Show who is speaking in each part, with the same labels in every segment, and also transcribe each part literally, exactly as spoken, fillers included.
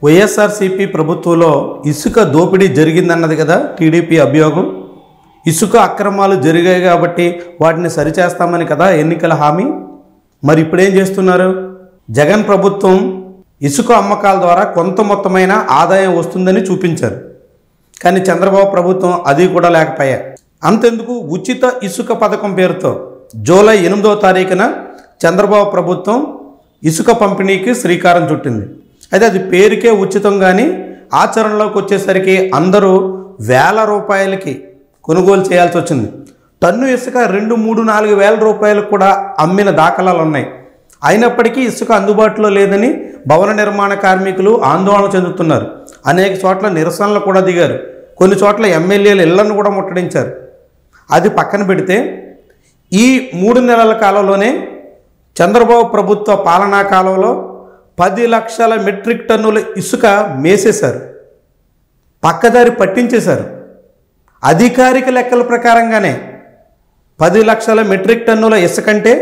Speaker 1: వైఎస్ఆర్సీపీ ప్రభుత్వంలో ఇసుక దోపిడీ జరిగిందన్నది కదా టీడీపీ అభియోగం. ఇసుక అక్రమాలు జరిగాయి కాబట్టి వాటిని సరిచేస్తామని కదా ఎన్నికల హామీ. మరి ఇప్పుడేం చేస్తున్నారు? జగన్ ప్రభుత్వం ఇసుక అమ్మకాల ద్వారా కొంత మొత్తమైన ఆదాయం వస్తుందని చూపించారు. కానీ చంద్రబాబు ప్రభుత్వం అది కూడా లేకపోయా. అంతెందుకు, ఉచిత ఇసుక పథకం పేరుతో జూలై ఎనిమిదో తారీఖున చంద్రబాబు ప్రభుత్వం ఇసుక పంపిణీకి శ్రీకారం చుట్టింది. అయితే అది పేరుకే ఉచితం, కానీ ఆచరణలోకి వచ్చేసరికి అందరూ వేల రూపాయలకి కొనుగోలు చేయాల్సి వచ్చింది. టన్ను ఇసుక రెండు మూడు నాలుగు వేల రూపాయలకు కూడా అమ్మిన దాఖలాలు ఉన్నాయి. అయినప్పటికీ ఇసుక అందుబాటులో లేదని భవన నిర్మాణ కార్మికులు ఆందోళన చెందుతున్నారు. అనేక చోట్ల నిరసనలు కూడా దిగారు. కొన్ని చోట్ల ఎమ్మెల్యేలు ఇళ్లను కూడా ముట్టడించారు. అది పక్కన పెడితే ఈ మూడు నెలల కాలంలోనే చంద్రబాబు ప్రభుత్వ పాలనా కాలంలో పది లక్షల మెట్రిక్ టన్నుల ఇసుక మేసేశారు, పక్కదారి పట్టించేశారు. అధికారిక లెక్కల ప్రకారంగానే పది లక్షల మెట్రిక్ టన్నుల ఇసుకంటే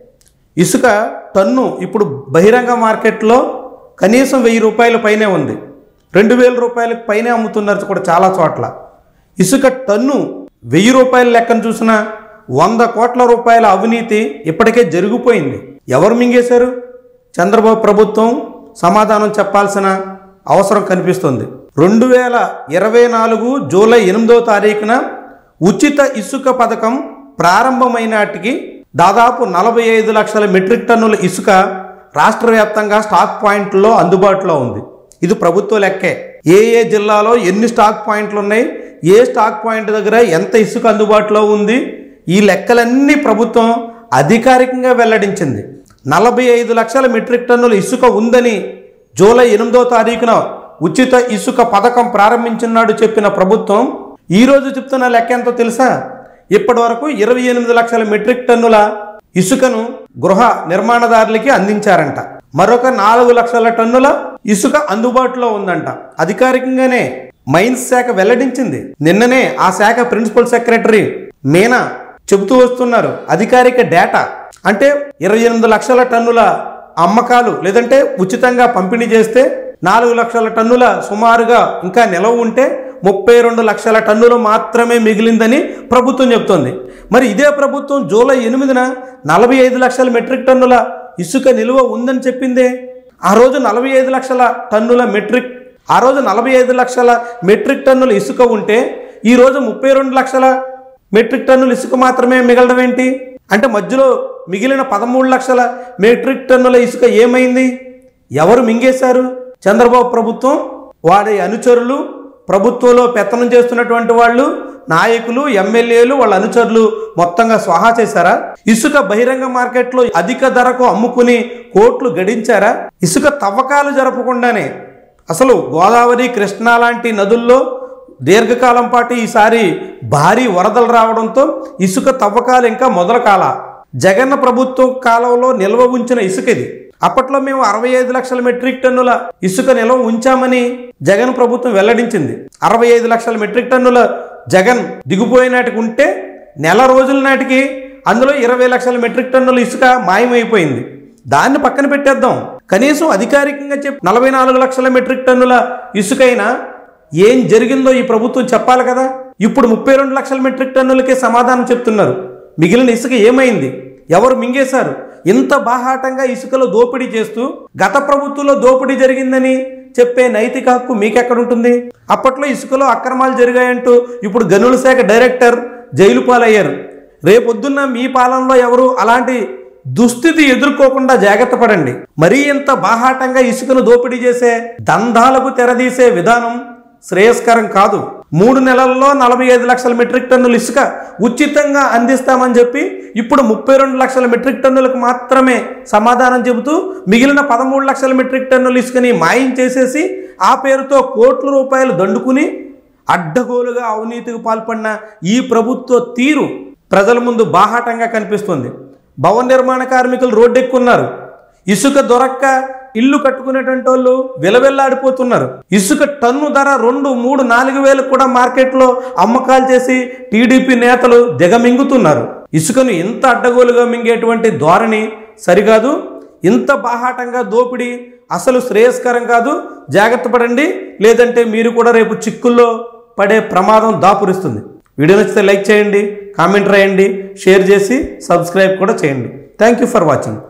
Speaker 1: ఇసుక టన్ను ఇప్పుడు బహిరంగ మార్కెట్లో కనీసం వెయ్యి రూపాయల పైనే ఉంది. రెండు వేల రూపాయలకు పైనే అమ్ముతున్నారు కూడా చాలా చోట్ల. ఇసుక టన్ను వెయ్యి రూపాయల లెక్కను చూసినా వంద కోట్ల రూపాయల అవినీతి ఇప్పటికే జరిగిపోయింది. ఎవరు మింగేశారు? చంద్రబాబు ప్రభుత్వం సమాధానం చెప్పాల్సిన అవసరం కనిపిస్తుంది. రెండు వేల ఇరవై నాలుగు జూలై ఎనిమిదో తారీఖున ఉచిత ఇసుక పథకం ప్రారంభమైనాటికి దాదాపు నలభై ఐదు లక్షల మెట్రిక్ టన్నుల ఇసుక రాష్ట్ర వ్యాప్తంగా స్టాక్ పాయింట్లో అందుబాటులో ఉంది. ఇది ప్రభుత్వ లెక్కే. ఏ ఏ జిల్లాలో ఎన్ని స్టాక్ పాయింట్లు ఉన్నాయి, ఏ స్టాక్ పాయింట్ దగ్గర ఎంత ఇసుక అందుబాటులో ఉంది, ఈ లెక్కలన్నీ ప్రభుత్వం అధికారికంగా వెల్లడించింది. నలభై ఐదు లక్షల మెట్రిక్ టన్నుల ఇసుక ఉందని జూలై ఎనిమిదో తారీఖున ఉచిత ఇసుక పథకం ప్రారంభించినాడు చెప్పిన ప్రభుత్వం ఈరోజు చెప్తున్న లెక్క ఎంతో తెలుసా? ఇప్పటి వరకు ఇరవై ఎనిమిది లక్షల మెట్రిక్ టన్నుల ఇసుకను గృహ నిర్మాణదారులకి అందించారంట. మరొక నాలుగు లక్షల టన్నుల ఇసుక అందుబాటులో ఉందంట. అధికారికంగానే మైన్స్ శాఖ వెల్లడించింది. నిన్ననే ఆ శాఖ ప్రిన్సిపల్ సెక్రటరీ మీనా చెబుతూ వస్తున్నారు అధికారిక డేటా. అంటే ఇరవై ఎనిమిది లక్షల టన్నుల అమ్మకాలు లేదంటే ఉచితంగా పంపిణీ చేస్తే నాలుగు లక్షల టన్నుల సుమారుగా ఇంకా నిలవ ఉంటే ముప్పై రెండు లక్షల టన్నులు మాత్రమే మిగిలిందని ప్రభుత్వం చెప్తోంది. మరి ఇదే ప్రభుత్వం జూలై ఎనిమిదిన నలభై ఐదు లక్షల మెట్రిక్ టన్నుల ఇసుక నిల్వ ఉందని చెప్పిందే. ఆ రోజు నలభై ఐదు లక్షల టన్నుల మెట్రిక్ ఆ రోజు నలభై ఐదు లక్షల మెట్రిక్ టన్నుల ఇసుక ఉంటే ఈరోజు ముప్పై రెండు లక్షల మెట్రిక్ టన్నుల ఇసుక మాత్రమే మిగలడం ఏంటి? అంటే మధ్యలో మిగిలిన పదమూడు లక్షల మెట్రిక్ టన్నుల ఇసుక ఏమైంది? ఎవరు మింగేశారు? చంద్రబాబు ప్రభుత్వం, వారి అనుచరులు, ప్రభుత్వంలో పెత్తనం చేస్తున్నటువంటి వాళ్ళు, నాయకులు, ఎమ్మెల్యేలు, వాళ్ళ అనుచరులు మొత్తంగా స్వాహా చేశారా? ఇసుక బహిరంగ మార్కెట్లో అధిక ధరకు అమ్ముకుని కోట్లు గడించారా? ఇసుక తవ్వకాలు జరపకుండానే అసలు గోదావరి, కృష్ణా లాంటి నదుల్లో దీర్ఘకాలం పాటు ఈసారి భారీ వరదలు రావడంతో ఇసుక తవ్వకాలు ఇంకా మొదలు కాల. జగన్ ప్రభుత్వం కాలంలో నిల్వ ఉంచిన ఇసుక ఇది. అప్పట్లో మేము అరవై ఐదు లక్షల మెట్రిక్ టన్నుల ఇసుక నిల్వ ఉంచామని జగన్ ప్రభుత్వం వెల్లడించింది. అరవై ఐదు లక్షల మెట్రిక్ టన్నుల జగన్ దిగిపోయినాటికి ఉంటే నెల రోజుల నాటికి అందులో ఇరవై లక్షల మెట్రిక్ టన్నుల ఇసుక మాయమైపోయింది. దాన్ని పక్కన పెట్టేద్దాం. కనీసం అధికారికంగా చెప్పి నలభై నాలుగు లక్షల మెట్రిక్ టన్నుల ఇసుకైనా ఏం జరిగిందో ఈ ప్రభుత్వం చెప్పాలి కదా. ఇప్పుడు ముప్పై రెండు లక్షల మెట్రిక్ టన్నులకే సమాధానం చెప్తున్నారు. మిగిలిన ఇసుక ఏమైంది? ఎవరు మింగేశారు? ఇంత బాహాటంగా ఇసుకలో దోపిడీ చేస్తూ గత ప్రభుత్వంలో దోపిడీ జరిగిందని చెప్పే నైతిక హక్కు మీకెక్కడుంటుంది? అప్పట్లో ఇసుకలో అక్రమాలు జరిగాయంటూ ఇప్పుడు గనుల శాఖ డైరెక్టర్ జైలు పాలయ్యారు. రేపొద్దున్న మీ పాలనలో ఎవరు అలాంటి దుస్థితి ఎదుర్కోకుండా జాగ్రత్త పడండి. మరీ ఇంత బాహాటంగా ఇసుకను దోపిడీ చేసే దందాలకు తెరదీసే విధానం శ్రేయస్కరం కాదు. మూడు నెలల్లో నలభై ఐదు లక్షల మెట్రిక్ టన్నుల ఇసుక ఉచితంగా అందిస్తామని చెప్పి ఇప్పుడు ముప్పై రెండు లక్షల మెట్రిక్ టన్నులకు మాత్రమే సమాధానం చెబుతూ మిగిలిన పదమూడు లక్షల మెట్రిక్ టన్నుల ఇసుకని మాయం చేసేసి ఆ పేరుతో కోట్ల రూపాయలు దండుకుని అడ్డగోలుగా అవినీతికి పాల్పడిన ఈ ప్రభుత్వ తీరు ప్రజల ముందు బాహాటంగా కనిపిస్తుంది. భవన నిర్మాణ కార్మికులు రోడ్డెక్కున్నారు. ఇసుక దొరక్క ఇల్లు కట్టుకునేటువంటి వాళ్ళు విలవెల్లాడిపోతున్నారు. ఇసుక టన్ను ధర రెండు మూడు నాలుగు వేలు కూడా మార్కెట్లో అమ్మకాలు చేసి టీడీపీ నేతలు దిగమింగుతున్నారు. ఇసుకను ఎంత అడ్డగోలుగా మింగేటువంటి ధోరణి సరికాదు. ఇంత బాహాటంగా దోపిడీ అసలు శ్రేయస్కరం కాదు. జాగ్రత్త పడండి, లేదంటే మీరు కూడా రేపు చిక్కుల్లో పడే ప్రమాదం దాపురిస్తుంది. వీడియో నచ్చితే లైక్ చేయండి, కామెంట్ రాయండి, షేర్ చేసి సబ్స్క్రైబ్ కూడా చేయండి. Thank you for watching.